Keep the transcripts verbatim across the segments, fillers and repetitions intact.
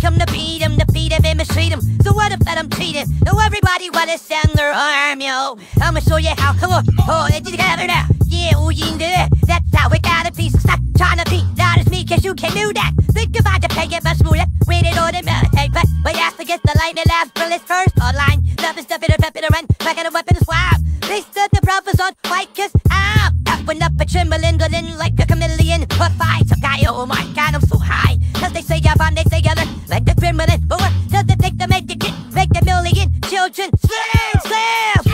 come to beat him, defeat him and mistreat him. So what if that I'm cheating? No, everybody wanna send their arm, yo. I'ma show you how, come on, hold it together now. Yeah, oh, you can do it. That's how it gotta be. So stop trying to be loud as me, cause you can do that. Think about the pay it much smoother. Read it on the meditate, but but you have to get the lightning last bullets first online. Nothing stuff in a pep in a run, back in a weapon is wild. They stood the brothers on white kiss out. Up and up a trembling, gliding like a chameleon. But fight, so guy, oh my god, I'm so high. Cause they say you're on, they say other, like the criminal. But what does it take to make the kid, make the million children slam, slam?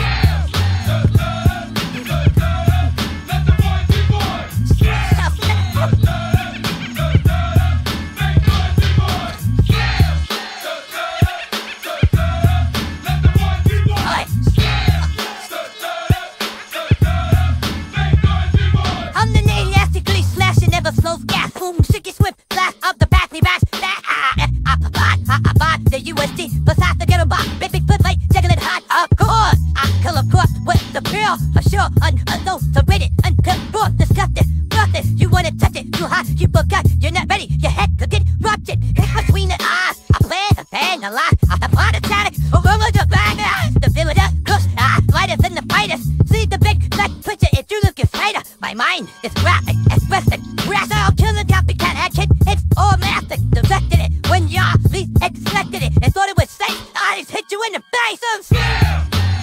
Slow gas, boom, sicky swift, blast up the back, me bash, that, ah, ah, ah, ah, ah, ah, the U S D, besides the ghetto box, big, big foot light, checking it hot, of course, I kill a course with the pill, for sure, un, unknown, so read it, until, boom, disgusted, nothing, you wanna touch it, too hot, you forgot, you're not ready, your head could get ruptured, hit between the eyes, I plan, a fan, a lie, I have heart attack, a rumor to bang, the villain, crush, ah, lighter than the fighters, see the big, black picture, if you look straighter, my mind is rapid, expressing, I'll kill the copycat action. It's all massive. Directed it when y'all least expected it. And thought it was safe. I just hit you in the face. I'm scared.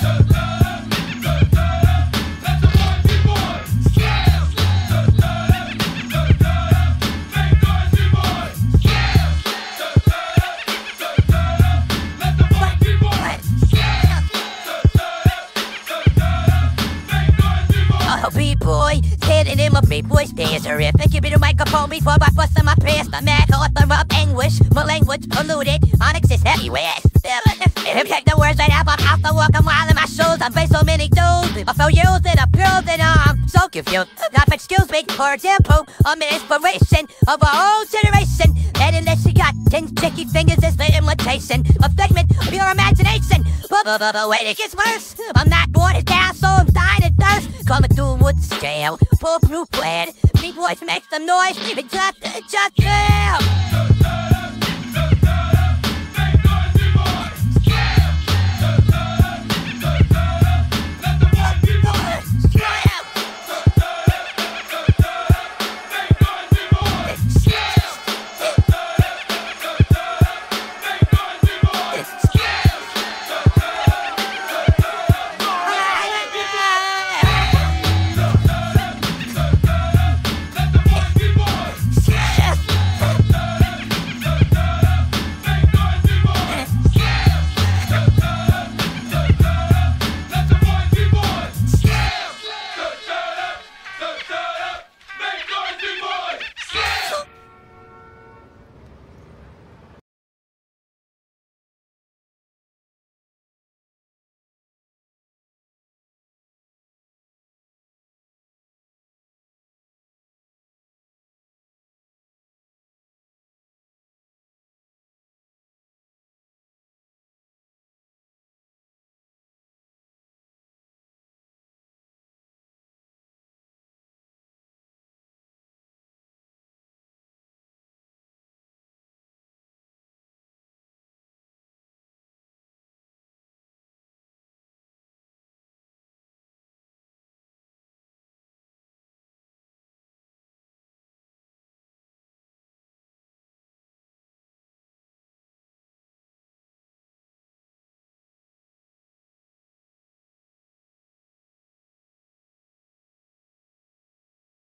B-boy, standing in my B-boy stance terrific. Give me the microphone before I bust in my pants. My mad author of anguish, my language polluted. Onyx is heavyweight. If check the words right out my mouth, I walk a mile in my shoes. I face so many dudes. I feel used and I'm filled and I'm so confused. Now, excuse me, for example, I'm an inspiration of our own generation. And unless you got ten sticky fingers, it's the imitation. A figment of your imagination. But, but, but, but wait, it gets worse. I'm not born down, so I'm dying of thirst. Coming through woods jail, foolproof plan. Me voice makes some noise, even just, just, damn.